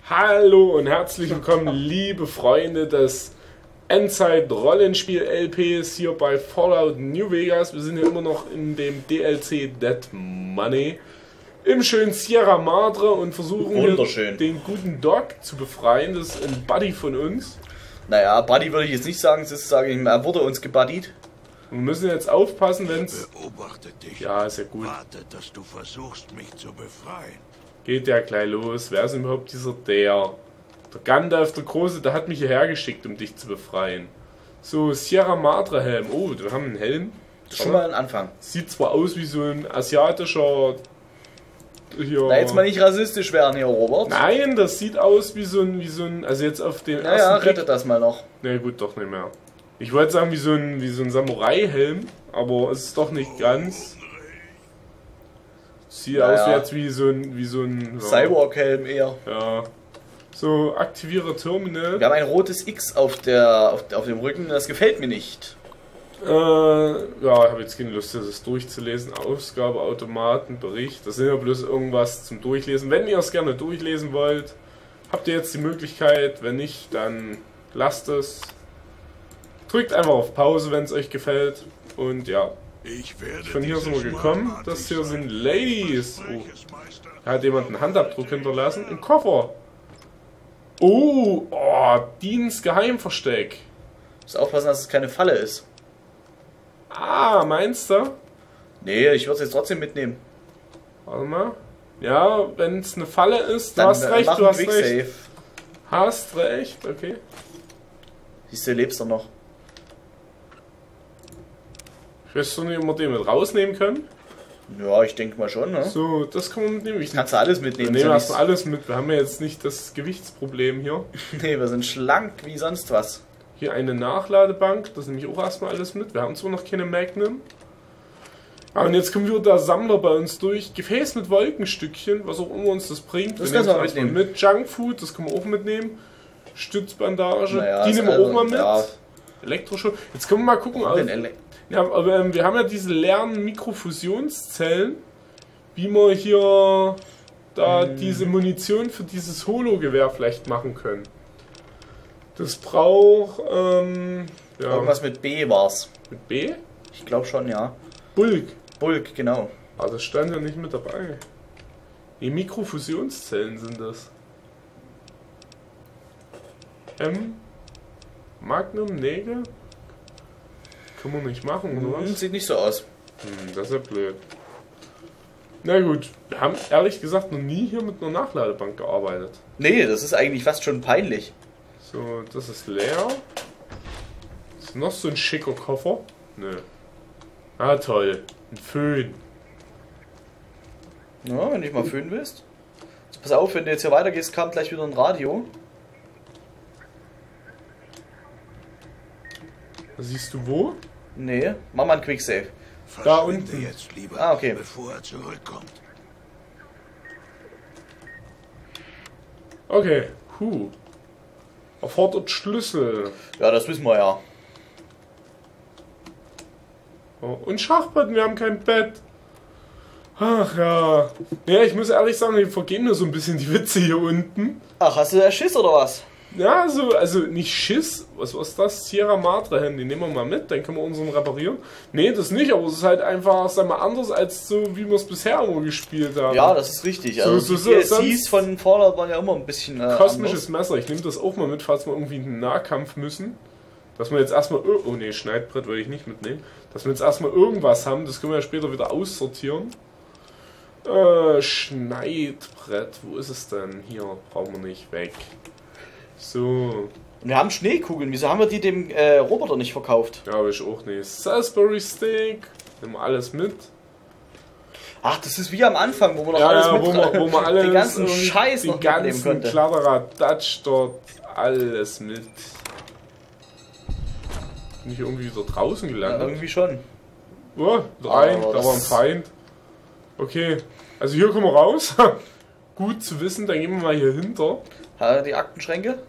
Hallo und herzlich willkommen, liebe Freunde des Endzeit-Rollenspiel-LPs hier bei Fallout New Vegas. Wir sind hier immer noch in dem DLC Dead Money im schönen Sierra Madre und versuchen hier den guten Doc zu befreien. Das ist ein Buddy von uns. Naja, Buddy würde ich jetzt nicht sagen, er wurde uns gebuddied. Wir müssen jetzt aufpassen, wenn es... Beobachte dich. Ja, ist ja gut. Warte, dass du versuchst, mich zu befreien. Geht ja gleich los. Wer ist denn überhaupt dieser der? Der Gandalf, der Große, der hat mich hierher geschickt, um dich zu befreien. So, Sierra Madre Helm. Oh, wir haben einen Helm. Schon mal ein Anfang. Sieht zwar aus wie so ein asiatischer... Hier. Na, jetzt mal nicht rassistisch werden hier, Robert. Nein, das sieht aus wie so ein... Also jetzt auf den ersten Naja, Blick... rettet das mal noch. Na gut, doch nicht mehr. Ich wollte sagen wie so ein Samurai-Helm, aber es ist doch nicht ganz. Sieht aus jetzt wie so ein ja. Cyborg-Helm eher. Ja. So, aktiviere Terminal. Wir haben ein rotes X auf dem Rücken, das gefällt mir nicht. Ja, ich habe jetzt keine Lust, das durchzulesen. Ausgabe, Automaten, Bericht. Das sind ja bloß irgendwas zum Durchlesen. Wenn ihr es gerne durchlesen wollt, habt ihr jetzt die Möglichkeit. Wenn nicht, dann lasst es. Drückt einfach auf Pause, wenn es euch gefällt. Und ja, von hier sind wir gekommen. Das hier sind Ladies. Oh. Da hat jemand einen Handabdruck hinterlassen. Ein Koffer. Oh, Dienstgeheimversteck. Muss aufpassen, dass es keine Falle ist. Ah, meinst du? Nee, ich würde es jetzt trotzdem mitnehmen. Warte mal. Ja, wenn es eine Falle ist, du dann hast recht, du hast recht. Save. Hast recht, okay. Siehst du, lebst doch noch. Weißt du nicht, ob wir den mit rausnehmen können? Ja, ich denke mal schon, ne? So, das kann man mitnehmen. Kannst du alles mitnehmen. Wir nehmen erstmal alles mit. Wir haben ja jetzt nicht das Gewichtsproblem hier. Nee, wir sind schlank wie sonst was. Hier eine Nachladebank, das nehme ich auch erstmal alles mit. Wir haben zwar noch keine Magnum. Ah, und jetzt kommen wir der Sammler bei uns durch. Gefäß mit Wolkenstückchen, was auch immer uns das bringt. Das kannst du mitnehmen. Mit Junkfood, das können wir auch mitnehmen. Stützbandage, naja, die nehmen wir auch mal mit. Ja. Elektroschuh. Jetzt können wir mal gucken. Ja, aber wir haben ja diese leeren Mikrofusionszellen, wie wir hier diese Munition für dieses Holo-Gewehr vielleicht machen können. Das braucht, ja. Irgendwas mit B war's. Mit B? Ich glaube schon, ja. Bulk. Bulk, genau. Aber das stand ja nicht mit dabei. Die Mikrofusionszellen sind das. Magnum, Nägel? Können wir nicht machen, oder was? Sieht nicht so aus. Das ist ja blöd. Na gut, wir haben ehrlich gesagt noch nie hier mit einer Nachladebank gearbeitet. Nee, das ist eigentlich fast schon peinlich. So, das ist leer. Ist noch so ein schicker Koffer? Nö. Ah, toll. Ein Föhn. Ja, wenn du dich mal föhnen willst. Also pass auf, wenn du jetzt hier weitergehst, kommt gleich wieder ein Radio. Siehst du wo? Nee, mach mal einen Quicksave. Da unten. Jetzt lieber, ah, okay. bevor er zurückkommt. Okay. Erfordert Schlüssel. Ja, das wissen wir ja. Oh, und Schachbrett, wir haben kein Bett. Ach ja. Ja, ich muss ehrlich sagen, wir vergehen nur so ein bisschen die Witze hier unten. Ach, hast du da Schiss oder was? Ja, also nicht Schiss. Was ist das? Sierra Madre Handy. Nehmen wir mal mit, dann können wir unseren reparieren. Nee, das nicht, aber es ist halt einfach, sag mal, anders als so, wie wir es bisher immer gespielt haben. Ja, das ist richtig. Also die DLCs von Fallout waren ja immer ein bisschen kosmisches Messer. Ich nehme das auch mal mit, falls wir irgendwie in den Nahkampf müssen. Dass wir jetzt erstmal... Oh ne, Schneidbrett würde ich nicht mitnehmen. Dass wir jetzt erstmal irgendwas haben, das können wir ja später wieder aussortieren. Schneidbrett, wo ist es denn? Hier, brauchen wir nicht, weg. So. Und wir haben Schneekugeln, wieso haben wir die dem Roboter nicht verkauft? Ja, habe ich auch nicht. Salisbury Steak, nehmen wir alles mit. Ach, das ist wie am Anfang, wo wir noch alles mit wo man alles den ganzen Scheiß noch mitnehmen konnte. Die ganzen Dutch dort, alles mit. Bin ich irgendwie wieder draußen gelandet? Ja, irgendwie schon. Oh, rein, da war ein Feind. Okay, also hier kommen wir raus. Gut zu wissen, dann gehen wir mal hier hinter. Die Aktenschränke?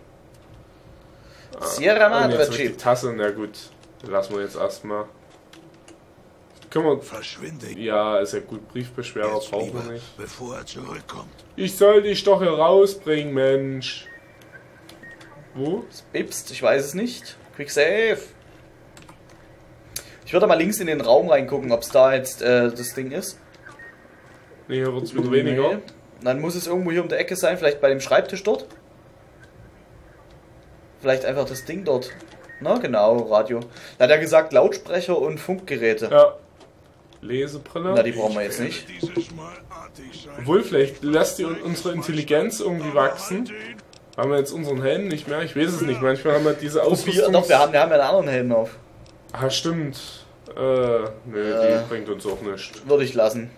Sierra Madre Chip. Die Tasse, na gut. Lassen wir jetzt erstmal. Können wir... Verschwinde Ja, ist ja gut. Briefbeschwerer jetzt brauchen lieber, wir nicht. bevor er zurückkommt. Ich soll dich doch hier rausbringen, Mensch. Wo? Es bipst, ich weiß es nicht. Quick Save. Ich würde mal links in den Raum reingucken, ob es da jetzt das Ding ist. Nee, hier wird es wieder weniger. Nee. Dann muss es irgendwo hier um der Ecke sein, vielleicht bei dem Schreibtisch dort. Vielleicht einfach das Ding dort. Na genau, Radio. Da hat er gesagt Lautsprecher und Funkgeräte. Ja. Lesebrille. Na, die brauchen wir jetzt nicht. Dieses Mal artig sein. Obwohl, vielleicht lässt die unsere Intelligenz irgendwie wachsen. Haben wir jetzt unseren Helm nicht mehr? Ich weiß es nicht. Manchmal haben wir diese Ausrüstung. Doch, wir haben ja einen anderen Helm auf. Ah, stimmt. Nee, die bringt uns auch nichts. Würde ich lassen.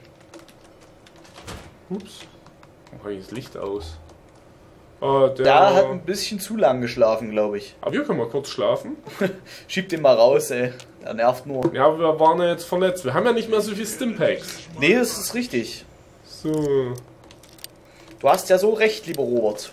Ups. Warum habe ich das Licht aus? Der Da hat ein bisschen zu lang geschlafen, glaube ich. Aber wir können mal kurz schlafen. Schieb den mal raus, ey. Er nervt nur. Ja, wir waren ja jetzt verletzt. Wir haben ja nicht mehr so viel Stimpaks. Nee, das ist richtig. So. Du hast ja so recht, lieber Robert.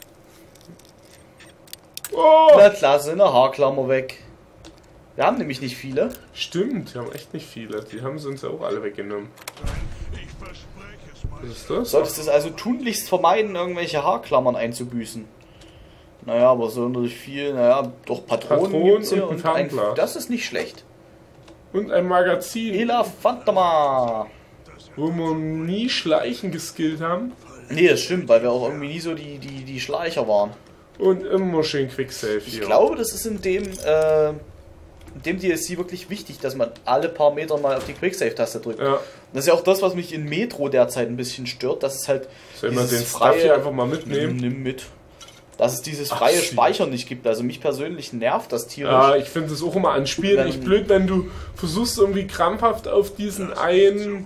Oh! Na klasse, eine Haarklammer weg. Wir haben nämlich nicht viele. Stimmt, wir haben echt nicht viele. Die haben sie uns ja auch alle weggenommen. Ich verspreche es mal. Was ist das? Solltest es also tunlichst vermeiden, irgendwelche Haarklammern einzubüßen. Naja, aber so natürlich viel, naja, doch Patronen gibt's hier und ein Fernglas. das ist nicht schlecht. Und ein Magazin, Elefantama. wo wir nie Schleichen geskillt haben. Nee, das stimmt, weil wir auch irgendwie nie so die Schleicher waren. Und immer schön Quicksave hier. Ich glaube, das ist in dem DLC wirklich wichtig, dass man alle paar Meter mal auf die Quicksave-Taste drückt. Ja. Das ist ja auch das, was mich in Metro derzeit ein bisschen stört, dass es halt Soll man dieses den Stuff hier einfach mal mitnehmen? Nimm mit. Dass es dieses freie Ach, Speichern nicht gibt. Also mich persönlich nervt das tierisch. Ja, ich finde es auch immer an Spielen Wenn- nicht blöd, wenn du versuchst irgendwie krampfhaft auf diesen einen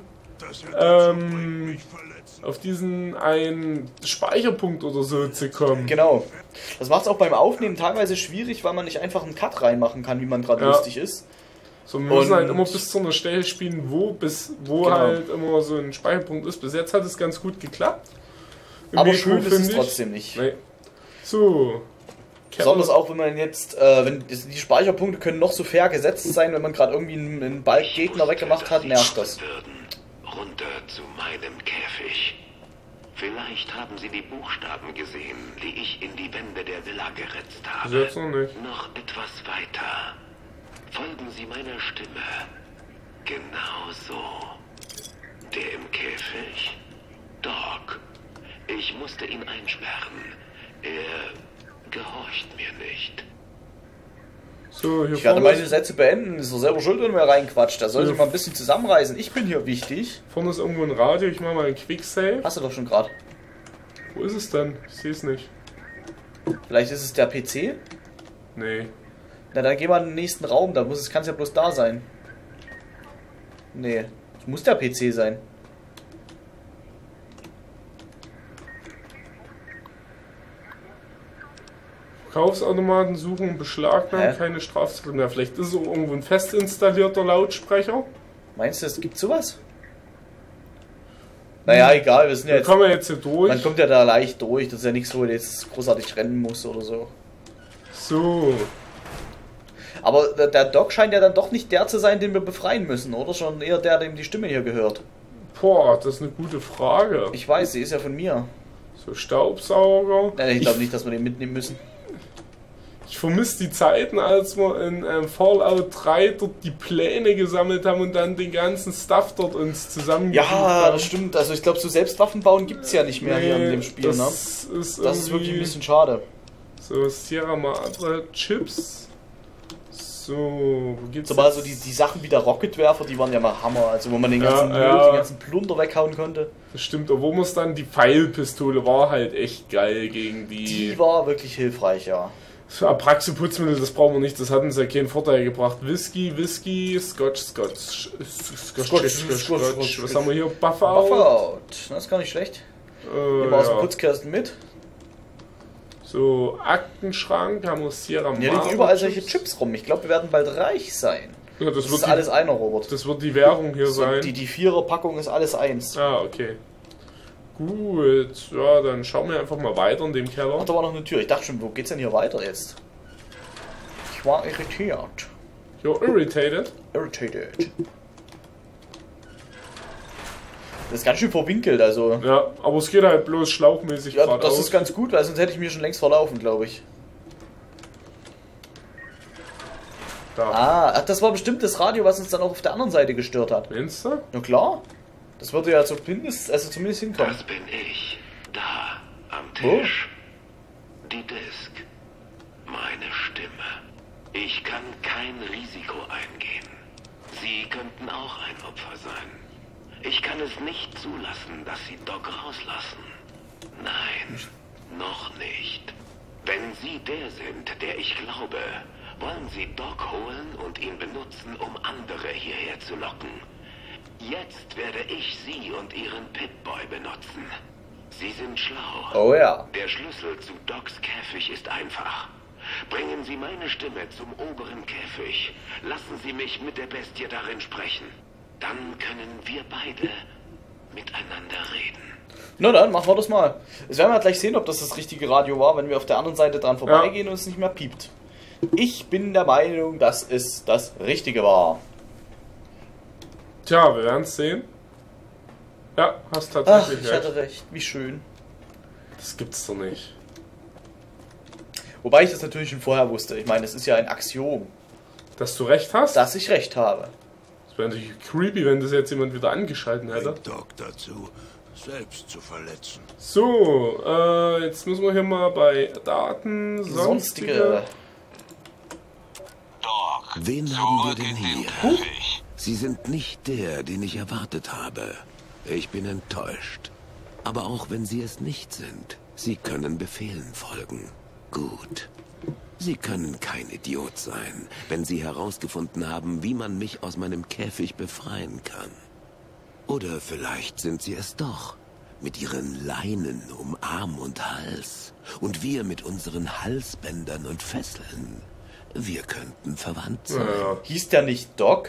Speicherpunkt oder so zu kommen. Genau. Das macht es auch beim Aufnehmen teilweise schwierig, weil man nicht einfach einen Cut reinmachen kann, wie man gerade Ja. lustig ist. So, wir müssen Und- halt immer bis zu einer Stelle spielen, wo Genau. halt immer so ein Speicherpunkt ist. Bis jetzt hat es ganz gut geklappt. Im Aber Metro, schön ist es finde ich. trotzdem nicht. Nee. So. Besonders auch, wenn man jetzt, die Speicherpunkte können noch so fair gesetzt sein, wenn man gerade irgendwie einen Balkgegner weggemacht hat, nervt das. Runter zu meinem Käfig. Vielleicht haben Sie die Buchstaben gesehen, die ich in die Wände der Villa geritzt Bis habe. jetzt noch nicht. Noch etwas weiter. Folgen Sie meiner Stimme. Genau so. Der im Käfig? Dog. Ich musste ihn einsperren. Er gehorcht mir nicht. So, hier Ich werde vorne, meine Sätze beenden, ist doch selber schuld, wenn er reinquatscht. Da soll sich mal ein bisschen zusammenreißen. Ich bin hier wichtig. vorne ist irgendwo ein Radio. Ich mache mal einen Quicksave. Hast du doch schon gerade. Wo ist es denn? Ich sehe es nicht. Vielleicht ist es der PC? Nee. Na, dann geh mal in den nächsten Raum, da kann es ja bloß da sein. Nee, es muss der PC sein. Verkaufsautomaten suchen, beschlagnahmen, Hä? keine Strafzettel mehr. Vielleicht ist es auch irgendwo ein fest installierter Lautsprecher. Meinst du, es gibt sowas? Naja, egal, wir sind ja Da jetzt. kommen wir jetzt hier durch. Man kommt ja da leicht durch, das ist ja nichts, wo du jetzt großartig rennen musst oder so. So. Aber der Doc scheint ja dann doch nicht der zu sein, den wir befreien müssen, oder? Schon eher der, dem die Stimme hier gehört. Boah, das ist eine gute Frage. Ich weiß, sie ist ja von mir. So, Staubsauger. Nein, ich glaube nicht, dass wir den mitnehmen müssen. Ich vermisse die Zeiten, als wir in Fallout 3 dort die Pläne gesammelt haben und dann den ganzen Stuff dort uns zusammengesucht Ja, haben. das stimmt. Also ich glaube, so selbst Waffen bauen gibt es ja nicht mehr hier in dem Spiel, ne? das ist Das ist wirklich ein irgendwie- bisschen schade. So, Sierra Madre Chips. So, wo gibt's Zumal jetzt- so die Sachen wie der Rocketwerfer, die waren ja mal Hammer. Also wo man den Ja, ganzen Müll, ja. den ganzen Plunder weghauen konnte. Das stimmt, obwohl man es dann, die Pfeilpistole war halt echt geil gegen Die die... war wirklich hilfreich, ja. So, Apraxo-Putzmittel, das brauchen wir nicht, das hat uns ja keinen Vorteil gebracht. Whisky, Scotch. Was haben wir hier? Buffer. Buffer-Out, das ist gar nicht schlecht. Nehmen wir aus dem Ja. Putzkasten mit. So, Aktenschrank, haben wir Sierra Hier liegen überall solche Chips rum. Ich glaube, wir werden bald reich sein. Ja, Das ist alles einer, Robert. das wird die Währung hier So, sein. die Vierer-Packung ist alles eins. Ah, okay. Gut, ja, dann schauen wir einfach mal weiter in dem Keller. Ach, da war noch eine Tür. Ich dachte schon, wo geht's denn hier weiter jetzt? Ich war irritiert. You're irritated. Irritated. Das ist ganz schön verwinkelt, also. Ja, aber es geht halt bloß schlauchmäßig Ja, geradeaus. das ist ganz gut, weil sonst hätte ich mir schon längst verlaufen, glaube ich. Da. Ach, das war bestimmt das Radio, was uns dann auch auf der anderen Seite gestört hat. Meinst du? Na klar. Das würde ja zumindest hinkommen. Das bin ich. Da, am Wo? Tisch. Die Disk. Meine Stimme. Ich kann kein Risiko eingehen. Sie könnten auch ein Opfer sein. Ich kann es nicht zulassen, dass Sie Doc rauslassen. Nein, noch nicht. Wenn Sie der sind, der ich glaube, wollen Sie Doc holen und ihn benutzen, um andere hierher zu locken. Jetzt werde ich Sie und Ihren Pip-Boy benutzen. Sie sind schlau. Oh ja. Der Schlüssel zu Docs Käfig ist einfach. Bringen Sie meine Stimme zum oberen Käfig. Lassen Sie mich mit der Bestie darin sprechen. Dann können wir beide miteinander reden. Na dann, machen wir das mal. Jetzt werden wir gleich sehen, ob das richtige Radio war, wenn wir auf der anderen Seite dran vorbeigehen und es nicht mehr piept. Ich bin der Meinung, dass es das Richtige war. Tja, wir werden es sehen. Ja, hast Ach, tatsächlich ich recht. hatte recht. Wie schön. Das gibt's doch nicht. Wobei ich das natürlich schon vorher wusste. Ich meine, es ist ja ein Axiom, Dass du recht hast? dass ich recht habe. Das wäre natürlich creepy, wenn das jetzt jemand wieder angeschalten hätte. Bringt Doc dazu, selbst zu verletzen. So, jetzt müssen wir hier mal bei Daten, sonstige. Wen haben wir denn hier? Sie sind nicht der, den ich erwartet habe. Ich bin enttäuscht. Aber auch wenn Sie es nicht sind, Sie können Befehlen folgen. Gut. Sie können kein Idiot sein, wenn Sie herausgefunden haben, wie man mich aus meinem Käfig befreien kann. Oder vielleicht sind Sie es doch. Mit ihren Leinen um Arm und Hals. Und wir mit unseren Halsbändern und Fesseln. Wir könnten verwandt sein. Ja, Hieß der nicht Doc?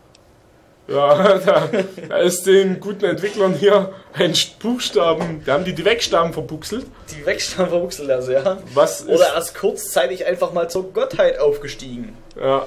ja da ist den guten Entwicklern hier ein Buchstaben, da haben die Wegstaben verbuchselt. Die Wegstand verwuchselt also, ja. Was ist, Oder erst kurzzeitig einfach mal zur Gottheit aufgestiegen. ja,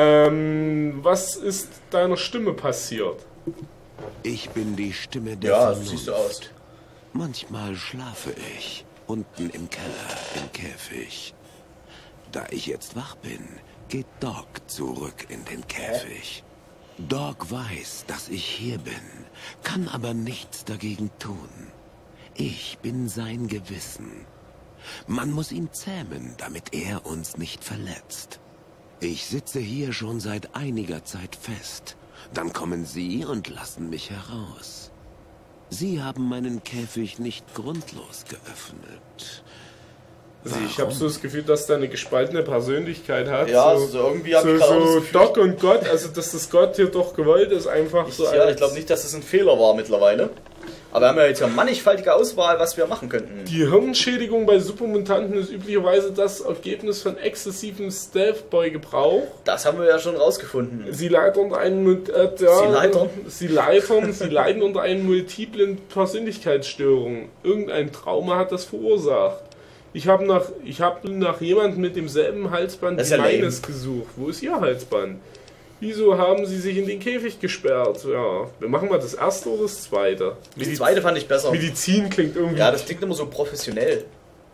was ist deiner Stimme passiert? Ich bin die Stimme der Ja, so Vernunft. siehst du aus. Manchmal schlafe ich, unten im Keller, im Käfig. Da ich jetzt wach bin, geht Doc zurück in den Käfig. Doc weiß, dass ich hier bin, kann aber nichts dagegen tun. Ich bin sein Gewissen. Man muss ihn zähmen, damit er uns nicht verletzt. Ich sitze hier schon seit einiger Zeit fest. Dann kommen Sie und lassen mich heraus. Sie haben meinen Käfig nicht grundlos geöffnet. Also ich habe so das Gefühl, dass der eine gespaltene Persönlichkeit hat. Ja, so irgendwie hab ich so, gerade auch das so Gefühl. Doc und Gott, also dass das Gott hier doch gewollt ist, einfach so Ja, als- ich glaube nicht, dass es ein Fehler war mittlerweile. Aber wir haben ja jetzt ja mannigfaltige Auswahl, was wir machen könnten. Die Hirnschädigung bei Supermutanten ist üblicherweise das Ergebnis von exzessivem Stealth-Boy-Gebrauch. Das haben wir ja schon rausgefunden. Sie leiden unter einen Sie leiden unter einer multiplen Persönlichkeitsstörung. Irgendein Trauma hat das verursacht. Ich habe nach jemandem mit demselben Halsband Das wie ist ja lame. meines gesucht. Wo ist Ihr Halsband? Wieso haben Sie sich in den Käfig gesperrt? Ja, wir machen mal das erste oder das zweite. Die zweite fand ich besser. Medizin klingt irgendwie. Ja, das klingt immer so professionell.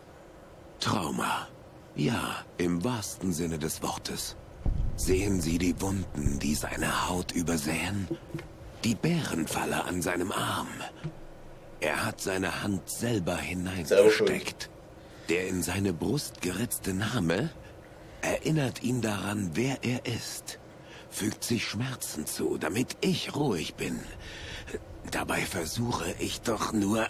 Trauma. Ja, im wahrsten Sinne des Wortes. Sehen Sie die Wunden, die seine Haut übersäen? Die Bärenfalle an seinem Arm. Er hat seine Hand selber hineingesteckt. Der in seine Brust geritzte Name erinnert ihn daran, wer er ist. Fügt sich Schmerzen zu, damit ich ruhig bin. Dabei versuche ich doch nur...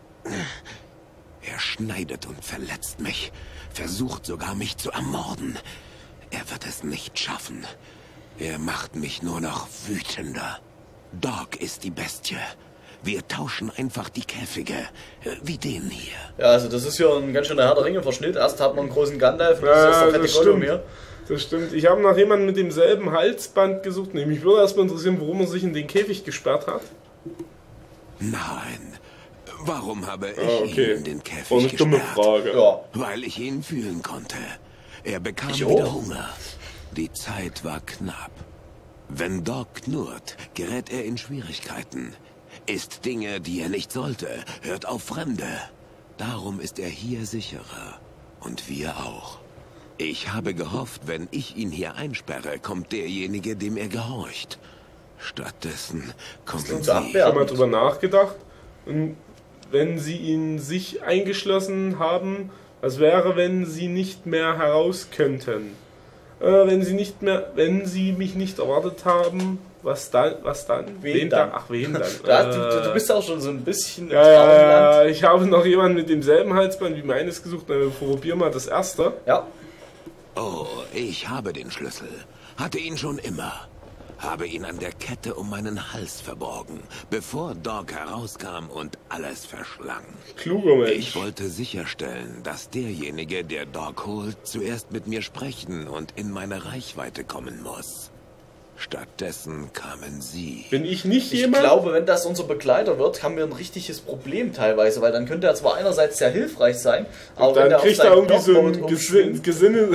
Er schneidet und verletzt mich, versucht sogar mich zu ermorden. Er wird es nicht schaffen. Er macht mich nur noch wütender. Doc ist die Bestie. Wir tauschen einfach die Käfige, wie den hier. Ja, also das ist ja ein ganz schöner Herr der Ringe-Verschnitt. Erst hat man einen großen Gandalf und Ja, jetzt ist der das fette Gollum stimmt. hier. Das stimmt. Ich habe nach jemandem mit demselben Halsband gesucht. Mich würde erstmal interessieren, warum er sich in den Käfig gesperrt hat. Nein. Warum habe ich Okay. ihn in den War Käfig eine dumme gesperrt? Frage. Ja. Weil ich ihn fühlen konnte. Er bekam Ich wieder auch. Hunger. Die Zeit war knapp. Wenn Doc knurrt, gerät er in Schwierigkeiten. isst Dinge, die er nicht sollte, hört auf Fremde. Darum ist er hier sicherer. Und wir auch. Ich habe gehofft, wenn ich ihn hier einsperre, kommt derjenige, dem er gehorcht. Stattdessen kommen uns sie... abwehren. Ich habe mal drüber nachgedacht. Und wenn sie ihn sich eingeschlossen haben, was wäre, wenn sie nicht mehr heraus könnten? Wenn sie mich nicht erwartet haben, was dann? Wen dann? Ach, wen dann? Du bist auch schon so ein bisschen im Ja, ich habe noch jemanden mit demselben Halsband wie meines gesucht. Probier mal das erste. Ja. Oh, ich habe den Schlüssel. Hatte ihn schon immer. Habe ihn an der Kette um meinen Hals verborgen, bevor Dog herauskam und alles verschlang. Kluger Mensch. Ich wollte sicherstellen, dass derjenige, der Dog holt, zuerst mit mir sprechen und in meine Reichweite kommen muss. Stattdessen kamen sie. Bin ich nicht Ich jemand? glaube, wenn das unser Begleiter wird, haben wir ein richtiges Problem teilweise, weil dann könnte er zwar einerseits sehr hilfreich sein, aber wenn Dann er auf kriegt er seinen irgendwie so Dog-Mode einen umschwingt...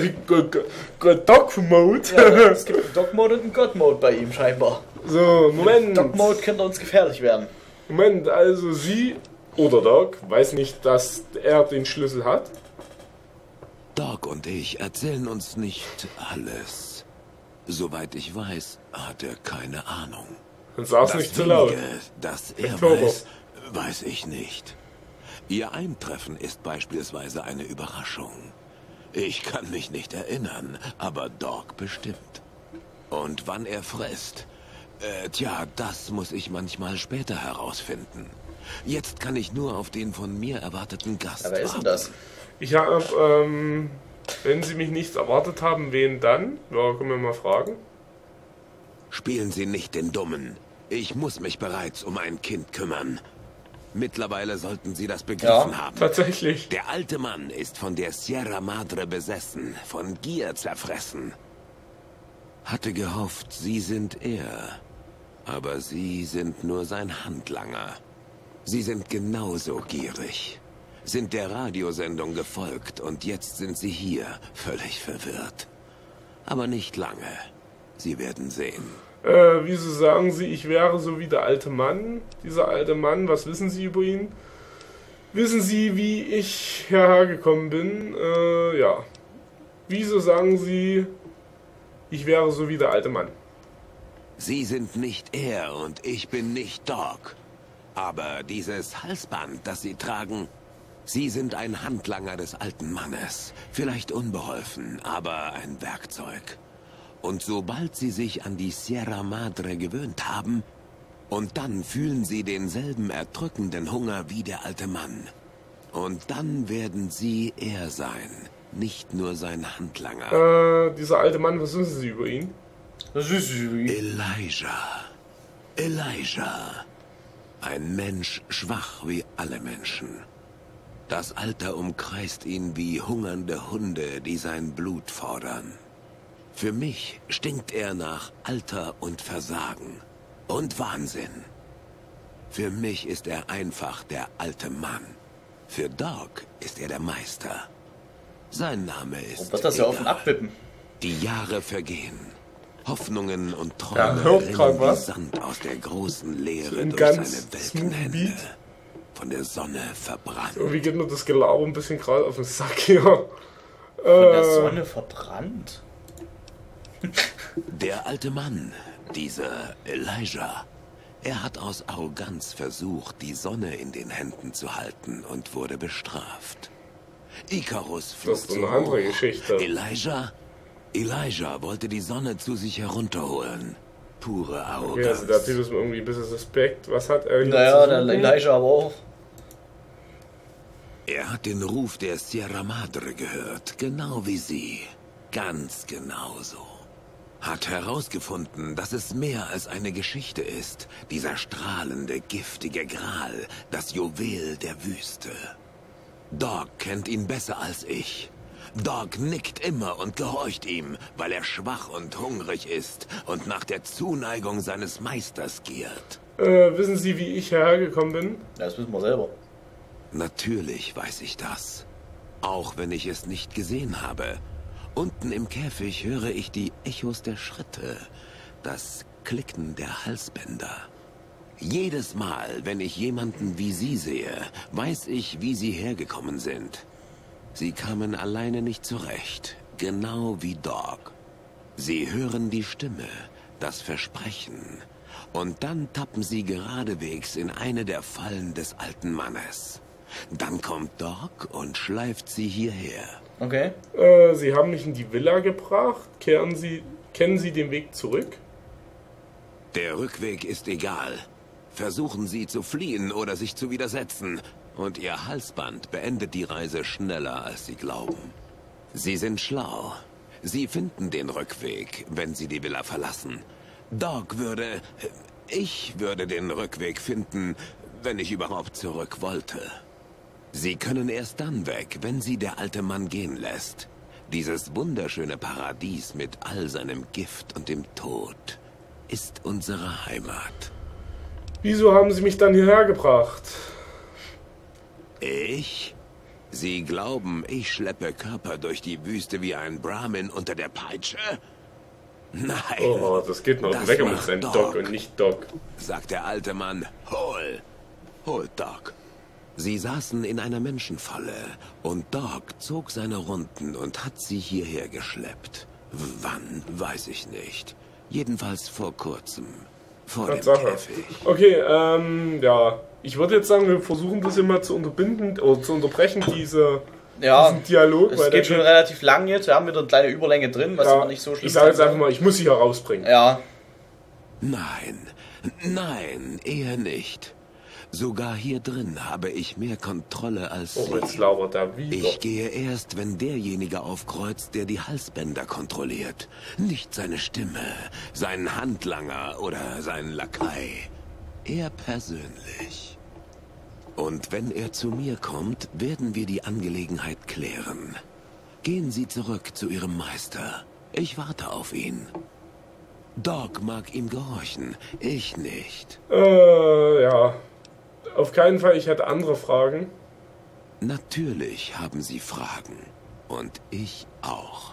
Dog-Mode. Ja, es gibt einen Dog-Mode und einen God-Mode bei ihm scheinbar. So, Moment. Dog-Mode könnte uns gefährlich werden. Moment, also sie oder Dog weiß nicht, dass er den Schlüssel hat. Dog und ich erzählen uns nicht alles. Soweit ich weiß, hat er keine Ahnung. Dann sag's nicht zu laut. Das er Oktober. weiß, weiß ich nicht. Ihr Eintreffen ist beispielsweise eine Überraschung. Ich kann mich nicht erinnern, aber Dog bestimmt. Und wann er frisst? Tja, das muss ich manchmal später herausfinden. Jetzt kann ich nur auf den von mir erwarteten Gast Aber wer ist denn warten. das? Ich habe, wenn sie mich nicht erwartet haben, wen dann? Ja, können wir mal fragen. Spielen Sie nicht den Dummen. Ich muss mich bereits um ein Kind kümmern. Mittlerweile sollten Sie das begriffen haben. Tatsächlich. Der alte Mann ist von der Sierra Madre besessen, von Gier zerfressen. Hatte gehofft, Sie sind er. Aber Sie sind nur sein Handlanger. Sie sind genauso gierig. Sind der Radiosendung gefolgt und jetzt sind Sie hier, völlig verwirrt. Aber nicht lange. Sie werden sehen. Wieso sagen Sie, ich wäre so wie der alte Mann? Dieser alte Mann, was wissen Sie über ihn? Wissen Sie, wie ich hierher gekommen bin? Ja. Wieso sagen Sie, ich wäre so wie der alte Mann? Sie sind nicht er und ich bin nicht Dog. Aber dieses Halsband, das Sie tragen, Sie sind ein Handlanger des alten Mannes. Vielleicht unbeholfen, aber ein Werkzeug. Und sobald Sie sich an die Sierra Madre gewöhnt haben, und dann fühlen Sie denselben erdrückenden Hunger wie der alte Mann. Und dann werden Sie er sein, nicht nur sein Handlanger. Dieser alte Mann, was wissen Sie über ihn? Das ist Elijah. Elijah. Ein Mensch schwach wie alle Menschen. Das Alter umkreist ihn wie hungernde Hunde, die sein Blut fordern. Für mich stinkt er nach Alter und Versagen und Wahnsinn. Für mich ist er einfach der alte Mann. Für Dog ist er der Meister. Sein Name ist... wird das ja auf und egal. abwippen. Die Jahre vergehen. Hoffnungen und Ja, Träume hört rinnen grad wie was. Sand aus der großen Leere ein durch ganz seine welken smooth Hände. Beat. Von der Sonne verbrannt. Irgendwie geht mir das Gelaber ein bisschen gerade auf den Sack hier. Von der Sonne verbrannt. Der alte Mann, dieser Elijah, er hat aus Arroganz versucht, die Sonne in den Händen zu halten und wurde bestraft. Ikarus flog Das ist zu eine andere hoch. Geschichte. Elijah wollte die Sonne zu sich herunterholen. Pure Arroganz. Okay, also der Typ ist mir irgendwie ein bisschen suspekt. Was hat er hier Naja, zu der suchen? Elijah aber auch. Er hat den Ruf der Sierra Madre gehört, genau wie Sie. Ganz genauso. Hat herausgefunden, dass es mehr als eine Geschichte ist. Dieser strahlende, giftige Gral, das Juwel der Wüste. Dog kennt ihn besser als ich. Dog nickt immer und gehorcht ihm, weil er schwach und hungrig ist und nach der Zuneigung seines Meisters giert. Wissen Sie, wie ich hierher gekommen bin? Ja, das wissen wir selber. Natürlich weiß ich das. Auch wenn ich es nicht gesehen habe. Unten im Käfig höre ich die Echos der Schritte. Das Klicken der Halsbänder. Jedes Mal, wenn ich jemanden wie Sie sehe, weiß ich, wie Sie hergekommen sind. Sie kamen alleine nicht zurecht, genau wie Dog. Sie hören die Stimme, das Versprechen, und dann tappen Sie geradewegs in eine der Fallen des alten Mannes. Dann kommt Dog und schleift Sie hierher. Okay. Sie haben mich in die Villa gebracht. Kennen Sie den Weg zurück? Der Rückweg ist egal. Versuchen Sie zu fliehen oder sich zu widersetzen. Und Ihr Halsband beendet die Reise schneller, als Sie glauben. Sie sind schlau. Sie finden den Rückweg, wenn Sie die Villa verlassen. Ich würde den Rückweg finden, wenn ich überhaupt zurück wollte. Sie können erst dann weg, wenn Sie der alte Mann gehen lässt. Dieses wunderschöne Paradies mit all seinem Gift und dem Tod ist unsere Heimat. Wieso haben Sie mich dann hierher gebracht? Ich? Sie glauben, ich schleppe Körper durch die Wüste wie ein Brahmin unter der Peitsche? Nein. Oh, das geht noch weg mit seinem Doc und nicht Doc, sagt der alte Mann. Holt Doc. Sie saßen in einer Menschenfalle und Doc zog seine Runden und hat sie hierher geschleppt. Wann, weiß ich nicht. Jedenfalls vor kurzem. Vor dem Käfig. Okay, ja. Ich würde jetzt sagen, wir versuchen das immer zu unterbinden oder zu unterbrechen, diesen Dialog. Es geht schon relativ lang jetzt, wir haben wieder eine kleine Überlänge drin, was aber nicht so schlimm ist. Ich sage jetzt einfach mal, ich muss sie herausbringen. Ja. Nein, eher nicht. Sogar hier drin habe ich mehr Kontrolle als Sie. Oh, jetzt labert er wieder. Ich gehe erst, wenn derjenige aufkreuzt, der die Halsbänder kontrolliert. Nicht seine Stimme, sein Handlanger oder sein Lakai. Er persönlich. Und wenn er zu mir kommt, werden wir die Angelegenheit klären. Gehen Sie zurück zu Ihrem Meister. Ich warte auf ihn. Dog mag ihm gehorchen, ich nicht. Ja. Auf keinen Fall, ich hätte andere Fragen. Natürlich haben Sie Fragen. Und ich auch.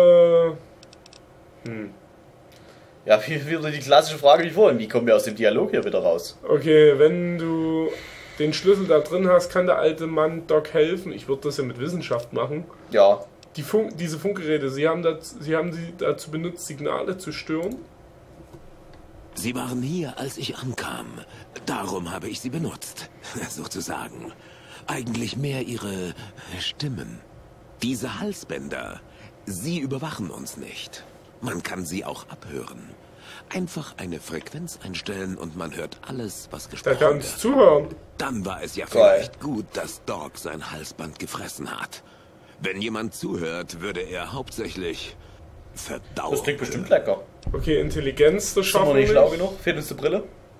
Ja, wieder die klassische Frage wie vorhin. Wie kommen wir aus dem Dialog hier wieder raus? Okay, wenn du den Schlüssel da drin hast, kann der alte Mann Doc helfen. Ich würde das ja mit Wissenschaft machen. Ja. Diese Funkgeräte, Sie haben sie dazu benutzt, Signale zu stören? Sie waren hier, als ich ankam. Darum habe ich sie benutzt, sozusagen. Eigentlich mehr ihre Stimmen. Diese Halsbänder, sie überwachen uns nicht. Man kann sie auch abhören. Einfach eine Frequenz einstellen und man hört alles, was gesprochen wird. Da kannst du zuhören. Dann war es ja vielleicht gut, dass Dog sein Halsband gefressen hat. Wenn jemand zuhört, würde er hauptsächlich verdauen. Das klingt bestimmt lecker. Okay, Intelligenz, das schaffen wir nicht. Schlau genug? Fehlt uns die Brille?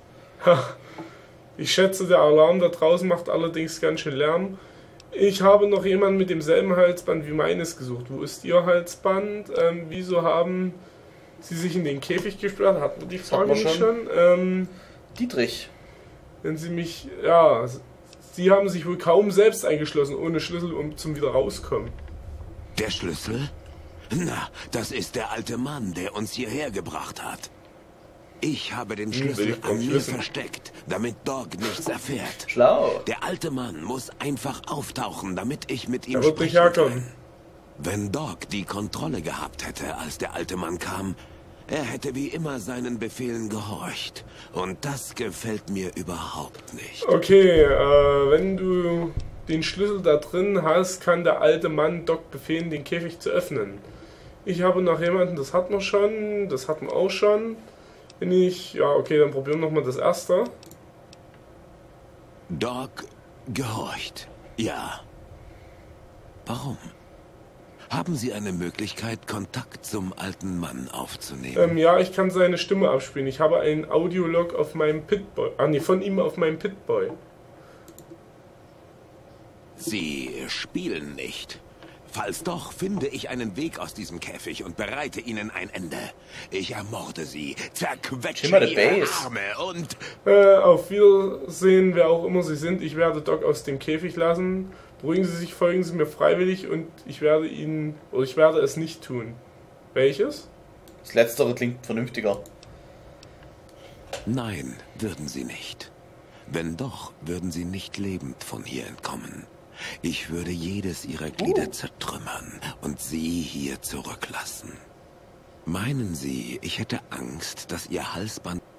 Ich schätze, der Alarm da draußen macht allerdings ganz schön Lärm. Ich habe noch jemanden mit demselben Halsband wie meines gesucht. Wo ist Ihr Halsband? Wieso haben Sie sich in den Käfig gesperrt? Hatten wir die Frage nicht schon? Dietrich. Wenn Sie mich... Ja, Sie haben sich wohl kaum selbst eingeschlossen, ohne Schlüssel, um zum wieder rauskommen. Der Schlüssel? Na, das ist der alte Mann, der uns hierher gebracht hat. Ich habe den Schlüssel an mir versteckt, damit Dog nichts erfährt. Schlau. Der alte Mann muss einfach auftauchen, damit ich mit ihm sprechen kann. Wenn Dog die Kontrolle gehabt hätte, als der alte Mann kam, er hätte wie immer seinen Befehlen gehorcht. Und das gefällt mir überhaupt nicht. Okay, wenn du den Schlüssel da drin hast, kann der alte Mann Doc befehlen, den Käfig zu öffnen. Ich habe noch jemanden, das hatten wir schon, das hatten wir auch schon. Ja, okay, dann probieren wir nochmal das erste. Dog gehorcht. Ja. Warum? Haben Sie eine Möglichkeit, Kontakt zum alten Mann aufzunehmen? Ja, ich kann seine Stimme abspielen. Ich habe einen Audiolog auf meinem Pitboy. Von ihm auf meinem Pitboy. Sie spielen nicht. Falls doch, finde ich einen Weg aus diesem Käfig und bereite ihnen ein Ende. Ich ermorde sie, zerquetsche ihre Arme und... Auf Wiedersehen, wer auch immer Sie sind. Ich werde Doc aus dem Käfig lassen. Beruhigen Sie sich, folgen Sie mir freiwillig und ich werde es nicht tun. Welches? Das Letztere klingt vernünftiger. Nein, würden Sie nicht. Wenn doch, würden Sie nicht lebend von hier entkommen. Ich würde jedes Ihrer Glieder zertrümmern und Sie hier zurücklassen. Meinen Sie, ich hätte Angst, dass Ihr Halsband